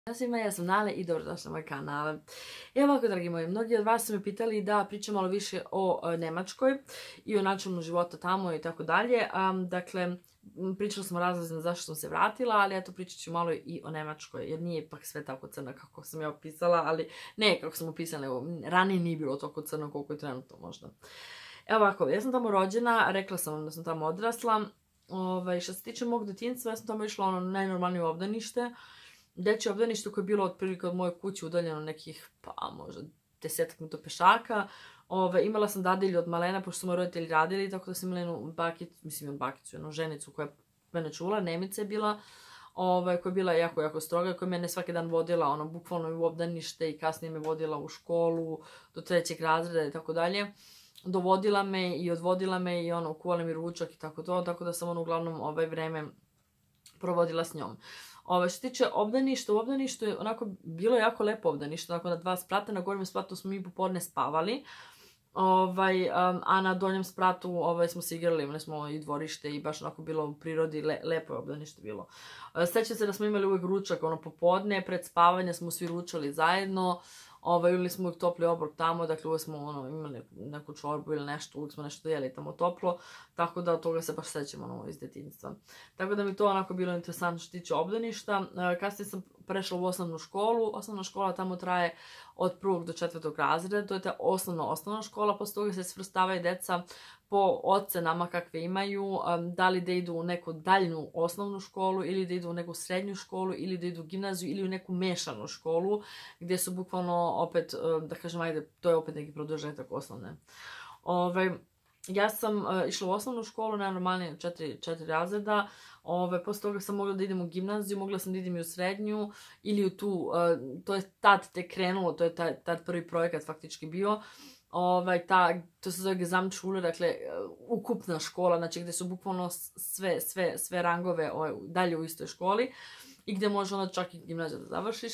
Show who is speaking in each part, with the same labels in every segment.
Speaker 1: Ja svima, ja sam Nale i dobrodošli na moj kanal. Evo ovako, dragi moji, mnogi od vas su me pitali da pričam malo više o Nemačkoj i o načinu života tamo i tako dalje. Dakle, pričala sam o razlozima zašto sam se vratila, ali eto pričat ću malo i o Nemačkoj, jer nije ipak sve tako crno kako sam ja opisala, ali ne kako sam opisala, nego ranije nije bilo toliko crno koliko je trenutno možda. Evo ovako, ja sam tamo rođena, rekla sam vam da sam tamo odrasla. Što se tiče mog djetinjstva, ja sam tamo išla najnormalnije obdanište. Dečje obdanište koje je bilo otprilike od moje kuće udaljeno nekih, pa možda 10 minuta pešaka. Imala sam dadilju od malena, pošto su moji roditelji radili, tako da sam imala jednu bakicu, jednu ženicu koja je mene čula, Nemica je bila, koja je bila jako, jako stroga, koja je mene svaki dan vodila, bukvalno u obdanište i kasnije me vodila u školu do 3. razreda i tako dalje. Dovodila me i odvodila me i kuvala mi ručak i tako to, tako da sam uglavnom vreme provodila s njom. Što se tiče obdaništa, u obdaništu je onako bilo jako lepo obdanište, onako na 2 sprata, na gornjem spratu smo mi popodne spavali, a na donjem spratu smo se igrali, imali smo i dvorište i baš onako bilo u prirodi, lepo je obdanište bilo. Sjećam se da smo imali uvijek ručak, popodne, pred spavanje smo svi ručali zajedno, ili smo uvijek topli obrok tamo, dakle uvijek smo imali neku čorbu ili nešto, uvijek smo nešto jeli tamo toplo, tako da od toga se baš sećam iz djetinjstva. Tako da mi to onako bilo interesantno što tiče obdaništa. Kasnije sam prešla u osnovnu školu, osnovna škola tamo traje od 1. do 4. razreda, to je ta osnovna škola, posle toga se svrstavaju deca po ocenama kakve imaju, da li da idu u neku daljnu osnovnu školu ili da idu u neku srednju školu ili da idu u gimnaziju ili u neku mešanu školu gdje su bukvalno opet, da kažem, ajde, to je opet neki produžetak osnovne. Ja sam išla u osnovnu školu, najnormalnije 4 razreda, posle toga sam mogla da idem u gimnaziju, mogla sam da idem i u srednju ili u tu, to je tad te krenulo, to je tad prvi projekat faktički bio. To se zove Gesamtschule, dakle ukupna škola, znači gdje su bukvalno sve rangove dalje u istoj školi i gdje može onda čak i gimnaziju da završiš.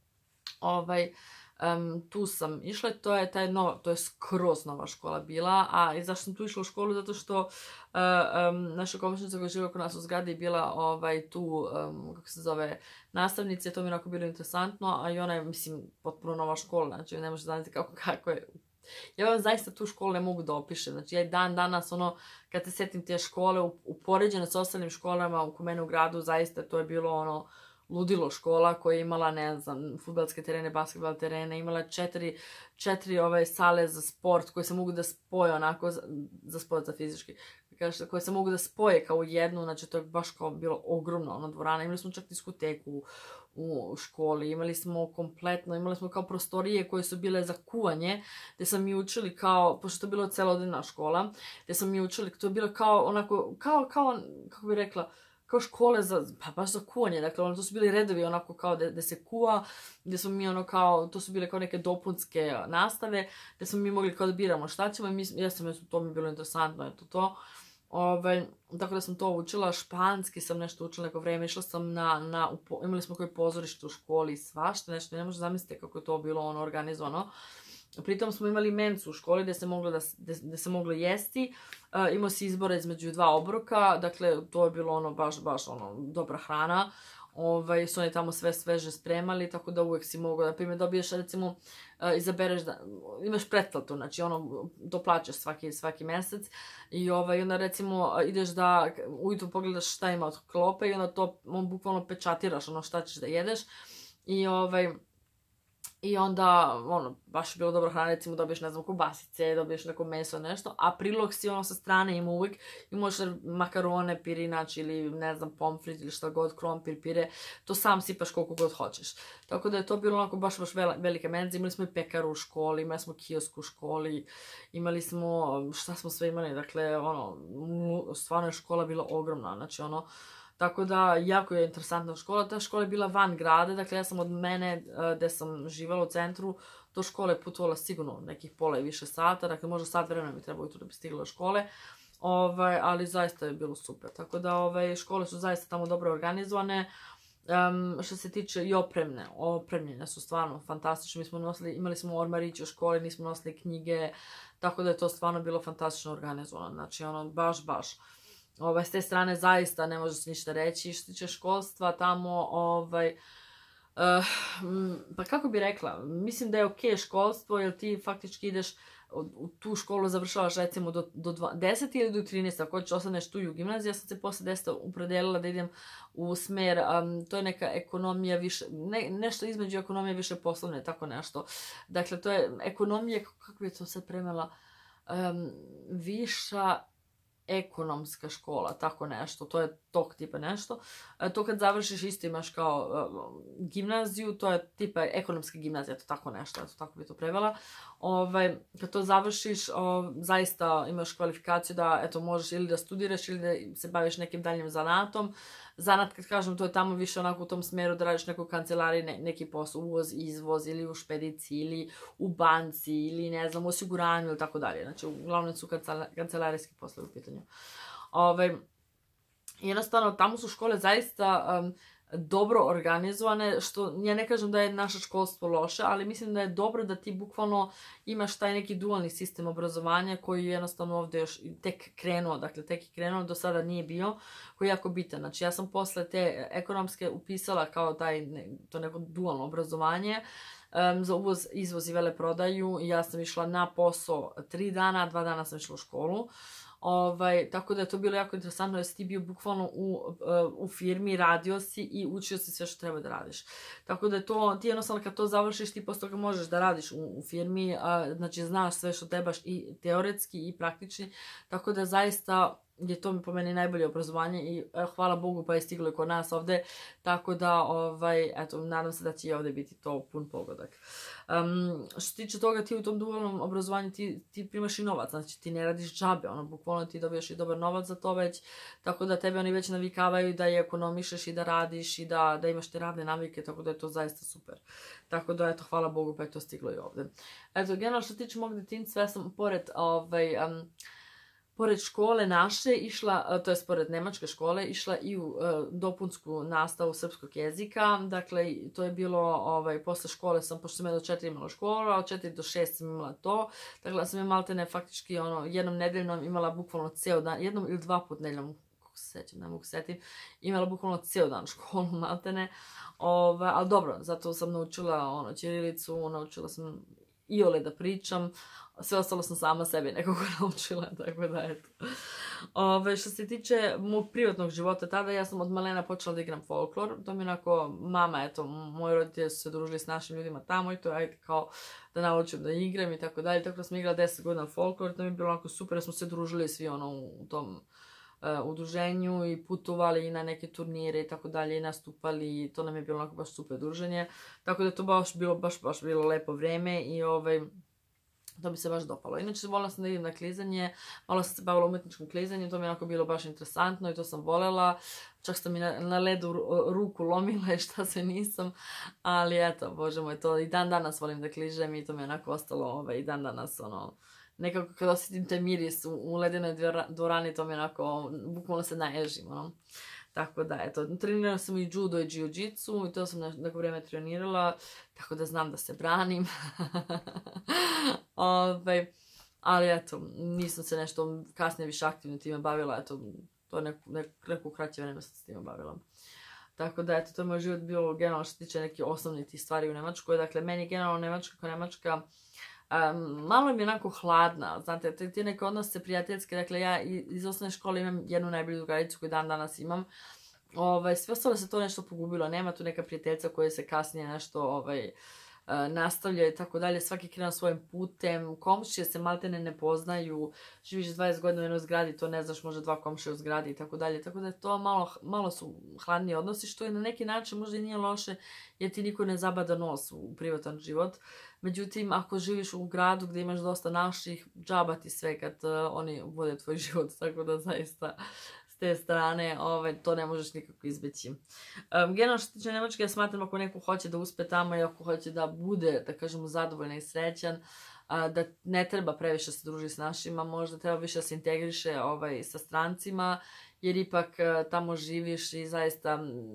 Speaker 1: Tu sam išla, to je skroz nova škola bila, a i zašto sam tu išla u školu, zato što naša komšnica koja živa kod nas u zgradi je bila tu, kako se zove, nastavnice, to mi je onako bilo interesantno, a i ona je, mislim, potpuno nova škola, znači ne možete znati kako je. Ja vam zaista tu školu ne mogu da opišem, znači ja i dan danas, kad se setim te škole, upoređene s ostalim školama u mene u gradu, zaista to je bilo ludilo škola koja je imala, ne znam, fudbalske terene, basketbal terene, imala 4 sale za sport koje se mogu da spoje onako, za sport, za fizički, koje se mogu da spoje kao jednu, znači to je baš kao bilo ogromno dvorana, imali smo čak diskoteku u školi, imali smo kao prostorije koje su bile za kuvanje, gdje sam mi učili kao, pošto je bilo celodnevna škola, gdje sam mi učili, to je bilo kao onako, kako bih rekla, kao škole pa baš za kuvanje, dakle to su bili redovi onako kao da se kuva, gdje smo mi to su bile kao neke dopunske nastave, gdje smo mi mogli kao da biramo šta ćemo i to mi je bilo interesantno, eto to. Tako da sam to učila, španski sam nešto učila neko vreme, išla sam imali smo koje pozorište u školi, svašta nešto, ne možete zamisliti kako je to bilo organizovano. Pritom smo imali mencu u školi gdje se moglo jesti, imao si izbora između 2 obroka, dakle to je bilo baš dobra hrana, su oni tamo sve sveže spremali, tako da uvijek si mogao, na primjer dobiješ, recimo, izabereš da imaš pretplatu, znači to plaćaš svaki mjesec i onda recimo ideš da ujutro pogledaš šta ima od klope i onda to bukvalno pečatiraš šta ćeš da jedeš i onda, baš je bilo dobra hrana, recimo dobiješ, ne znam, kubasice, dobiješ neko meso, nešto, a prilog si sa strane ima uvijek, i možeš makarone, pirinač ili, ne znam, pomfrit ili šta god, krompir, pire, to sam sipaš koliko god hoćeš. Tako da je to bilo onako baš velika menza, imali smo i pekaru u školi, imali smo kiosk u školi, imali smo, šta smo sve imali, dakle, stvarno je škola bila ogromna, znači tako da, jako je interesantna škola. Ta škola je bila van grada, dakle ja sam od mene, gde sam živala u centru, do škole putovala sigurno nekih pola i više sata, dakle možda sat vremena mi treba ujutro da bi stigla do škole, ali zaista je bilo super. Tako da škole su zaista tamo dobro organizovane. Što se tiče i opremljene su stvarno fantastične, imali smo ormarić u školi, nismo nosili knjige, tako da je to stvarno bilo fantastično organizovano, znači baš. S te strane zaista ne može se ništa reći. Što se tiče školstva, tamo Pa kako bi rekla, mislim da je ok školstvo jer ti faktički ideš u tu školu završavaš recimo do 10 ili do 13, ako hoćeš ostaneš tu u gimnaziji. Ja sam se posle 10 opredelila da idem u smer, to je neka ekonomija više, nešto između ekonomije više poslovne, tako nešto. Dakle, to je ekonomija, kako bi to sad premela, viša ekonomska škola, tako nešto, to je tog tipa nešto. To kad završiš isto imaš kao gimnaziju, to je tipa ekonomska gimnazija, to tako nešto, eto tako bi to prevela. Kad to završiš, zaista imaš kvalifikaciju da eto, možeš ili da studiraš ili da se baviš nekim daljnjim zanatom. Zanat, kad kažem, to je tamo više onako u tom smeru da radiš neku kancelariju, neki posao, uvoz, izvoz ili u špediciji ili u banci ili ne znam, u osiguranju ili tako dalje. Znači, uglavnom su kancelarijski poslovi u pitanju. Jednostavno, tamo su škole zaista dobro organizovane, što ja ne kažem da je naše školstvo loše, ali mislim da je dobro da ti bukvalno imaš taj neki dualni sistem obrazovanja koji je jednostavno ovdje još tek krenuo, dakle tek je krenuo, do sada nije bio, koji je jako bitan. Znači ja sam posle te ekonomske upisala kao to neko dualno obrazovanje, za uvoz, izvoz i veleprodaju. Ja sam išla na posao 3 dana, 2 dana sam išla u školu. Tako da je to bilo jako interesantno jer si ti bio bukvalno u firmi, radio si i učio si sve što treba da radiš. Tako da je to, ti jednostavno kad to završiš ti posle toga možeš da radiš u firmi, znači znaš sve što trebaš i teoretski i praktični, tako da zaista je to po meni najbolje obrazovanje i hvala Bogu pa je stiglo i kod nas ovde, tako da eto, nadam se da će i ovde biti to pun pogodak. Što se tiče toga, ti u tom dualnom obrazovanju ti primaš i novac, znači ti ne radiš džabe, bukvalno ti dobijaš i dobar novac za to već, tako da tebe oni već navikavaju da je ekonomišeš i da radiš i da imaš te radne navike, tako da je to zaista super. Tako da, eto, hvala Bogu pa je to stiglo i ovde. Eto, generalno što se tiče mog detinjstva, ja sam pored škole naše išla, to jest pored nemačke škole, išla i u dopunsku nastavu srpskog jezika. Dakle, to je bilo, posle škole sam, pošto sam ja do 4 imala školu, a od 4 do 6 sam imala to. Dakle, sam je maltene faktički jednom nedeljnom imala bukvalno ceo dan, jednom ili 2 put nedeljom, kako se sećam, ne mogu setim, imala bukvalno ceo dan školu maltene. Ali dobro, zato sam naučila ćirilicu, naučila sam iole da pričam, sve ostalo sam sama sebi nekako naučila, tako da eto. Što se tiče mog privatnog života, tada ja sam od malena počela da igram folklor, to mi onako, mama, eto, moji roditelji su se družili s našim ljudima tamo i to je kao da naučim da igram i tako dalje, tako da sam igrala 10 godina folklor, to mi je bilo onako super, da smo se družili svi u tom udruženju i putovali i na neke turnire i tako dalje i nastupali i to nam je bilo onako baš super druženje, tako da je to baš bilo lepo vreme i to bi se baš dopalo. Inače, voljela sam da idem na klizanje, malo sam se bavila umetničkom klizanjem, to mi je onako bilo baš interesantno i to sam voljela. Čak sam i na ledu ruku lomila i šta se nisam, ali eto, bože moj, to i dan danas volim da kližem i to mi je onako ostalo i dan danas, nekako kad osjetim taj miris u ledenoj dvorani, to mi je onako, bukvalno se naježim, Tako da, eto, trenirala sam i judo i jiu-jitsu i to sam neko vrijeme trenirala, tako da znam da se branim. Ali eto, nisam se nešto kasnije više aktivno time bavila, eto, to je neko kraće vreme sam se time bavila. Tako da, eto, to je moj život bio generalno što se tiče neke osnovnih tih stvari u Nemačkoj. Dakle, meni je generalno Nemačka kao Nemačka malo mi je onako hladna, znate, ti neke odnose prijateljske, dakle ja iz osnovne škole imam jednu najbolju drugaricu koju dan danas imam, sve ostalo se to nešto pogubilo, nema tu neka prijateljca koja se kasnije nešto nastavlja i tako dalje, svaki krene svojim putem, komšije se maltene ne poznaju, živiš 20 godina u jednoj zgradi, to ne znaš, može 2 komšije u zgradi i tako dalje, tako da je to malo su hladniji odnosi, što je na neki način možda i nije loše, jer ti niko ne zabada nos u privatan život. Međutim, ako živiš u gradu gdje imaš dosta naših, džaba ti sve kad oni vode tvoj život, tako da zaista s te strane to ne možeš nikako izbeći. Generalno što se tiče Nemačke, ja smatram ako neko hoće da uspe tamo i ako hoće da bude, da kažemo, zadovoljan i srećan, da ne treba previše se družiti s našima, možda treba više da se integriše sa strancima, jer ipak tamo živiš i zaista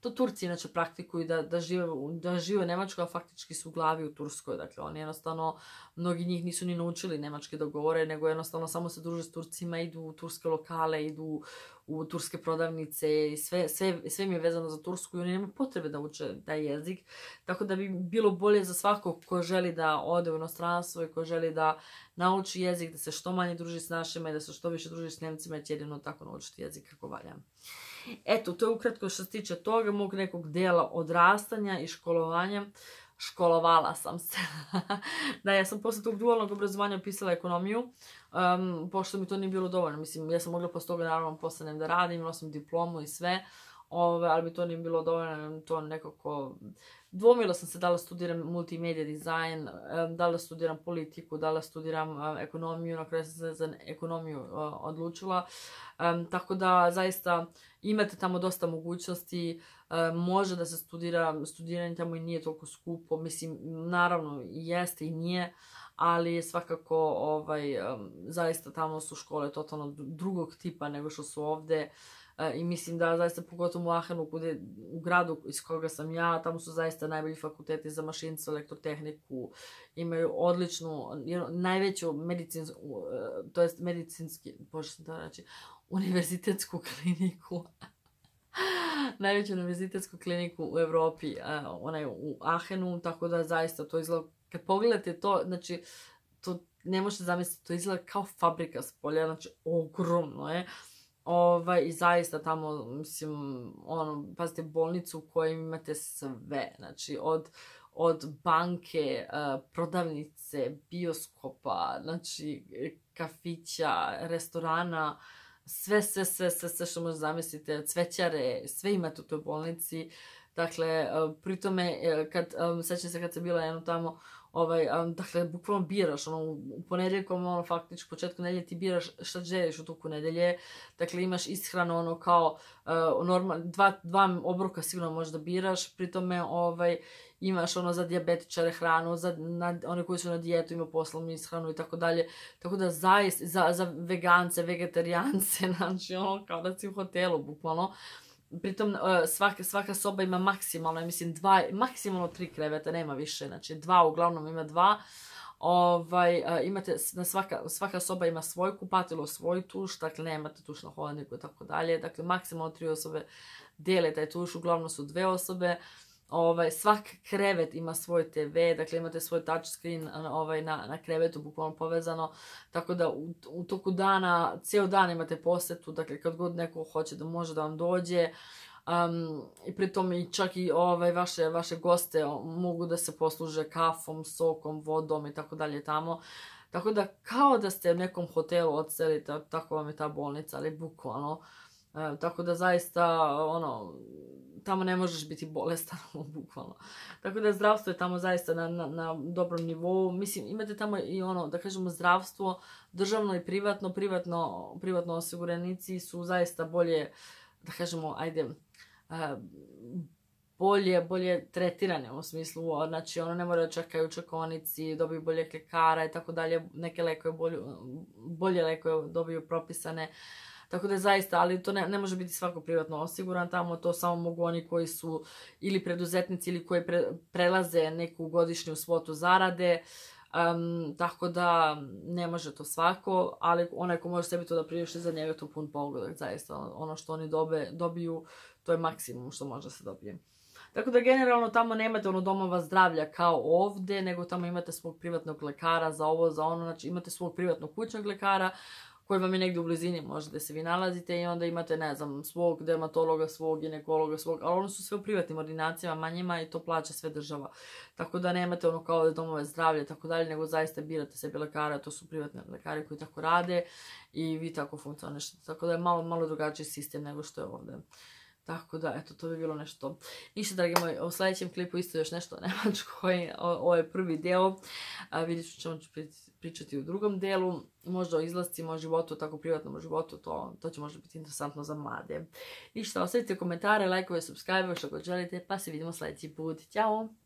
Speaker 1: to Turci inače praktikuju da žive u Nemačkoj, a faktički su u glavi u Turskoj. Dakle, oni jednostavno, mnogi njih nisu ni naučili nemački da govore, nego jednostavno samo se druže s Turcima, idu u turske lokale, idu u turske prodavnice i sve im je vezano za Tursku i oni nemaju potrebe da uče taj jezik. Tako da bi bilo bolje za svakog ko želi da ode u inostranstvo i ko želi da nauči jezik, da se što manje druži s našima i da se što više druži s Nemcima, jer će jedino tako naučiti jezik kako valja. Eto, to je ukratko što se tiče toga, mog nekog dela odrastanja i školovanja. Školovala sam se. Da, ja sam posle tog dualnog obrazovanja pisala ekonomiju, pošto mi to nije bilo dovoljno. Mislim, ja sam mogla posle toga naravno postanem da radim, imala sam diplomu i sve, ali mi to nije bilo dovoljno, to nekako... Dvomila sam se da li studiram multimedia dizajn, da li studiram politiku, da li studiram ekonomiju, na kraju sam se za ekonomiju odlučila. Tako da zaista imate tamo dosta mogućnosti, može da se studira, studiranje tamo i nije toliko skupo, mislim naravno i jeste i nije, ali svakako zaista tamo su škole totalno drugog tipa nego što su ovde. I mislim da zaista pogotovo u Aachenu, u gradu iz koga sam ja, tamo su zaista najbolji fakulteti za mašinstvo, elektrotehniku, imaju odličnu, najveću univerzitetsku kliniku. Najveću univerzitetsku kliniku u Evropi, ona je u Aachenu, tako da zaista to izgleda, kad pogledate to, znači, to ne možete zamisliti, to izgleda kao fabrika s polja, znači ogromno je. I zaista tamo, mislim, pazite, bolnicu u kojoj imate sve, znači, od banke, prodavnice, bioskopa, znači, kafića, restorana, sve što možete zamisliti, cvećare, sve imate u toj bolnici. Dakle, pri tome, sećam se kad sam bila jedno tamo, dakle, bukvalno biraš, u ponedeljkom, faktički, početku nedelje ti biraš šta želiš u toku nedelje, dakle, imaš ishranu, kao, dva obroka sigurno možda biraš, pri tome, imaš za dijabetičare hranu, za one koji su na dijetu ima poslovnu ishranu i tako dalje, tako da zaista, za vegance, vegetarijance, znači, kao da si u hotelu, bukvalno. Pritom svaka soba ima maksimalno, ja mislim, maksimalno 3 kreveta, nema više, znači 2, uglavnom ima 2. Imate, svaka soba ima svoj kupatilo, svoj tuš, dakle nemate tuš na hladniku i tako dalje, dakle maksimalno 3 osobe dele taj tuš, uglavnom su 2 osobe. Svak krevet ima svoj TV, dakle imate svoj touchscreen na krevetu bukvalno povezano, tako da u toku dana, cijel dan imate posjetu, dakle kad god neko hoće da može da vam dođe, i pritom i čak i vaše goste mogu da se posluže kafom, sokom, vodom i tako dalje tamo. Tako da kao da ste u nekom hotelu odselite, tako vam je ta bolnica, ali bukvalno. Tako da zaista, tamo ne možeš biti bolestan, bukvalno. Tako da zdravstvo je tamo zaista na dobrom nivou. Mislim, imate tamo i da kažemo, zdravstvo, državno i privatno osiguranici su zaista bolje, da kažemo, ajde, bolje tretirane u smislu, znači ne moraju da čekaju u čekonici, dobiju boljeg lekara i tako dalje, neke bolje lekove dobiju propisane. Tako da zaista, ali to ne može biti svako privatno osiguran tamo, to samo mogu oni koji su ili preduzetnici ili koji prelaze neku godišnju svotu zarade, tako da ne može to svako, ali onaj ko može sebi to da priušti, za njega to pun pogodak, zaista ono što oni dobiju, to je maksimum što može se dobije. Tako da generalno tamo nemate domova zdravlja kao ovde, nego tamo imate svog privatnog lekara za ovo, za ono, znači imate svog privatnog kućnog lekara, koji vam je negdje u blizini možda da se vi nalazite, i onda imate, ne znam, svog dermatologa, svog ginekologa, ali ono su sve u privatnim ordinacijama manjima i to plaća sve država. Tako da nemate kao domove zdravlja i tako dalje, nego zaista birate sebi lekara, to su privatni lekari koji tako rade i vi tako funkcionišete. Tako da je malo drugačiji sistem nego što je ovdje. Tako da, eto, to bi bilo nešto. Ništa, dragi moji, u sljedećem klipu isto još nešto o Nemačkoj. Ovo je prvi deo. Vidjet ćemo pričati u drugom delu. Možda o izlascima, o životu, tako privatnom životu. To će možda biti interesantno za mlade. Ništa, ostavite komentare, lajkove, subscribe, što god želite. Pa se vidimo sljedeći put. Ćao!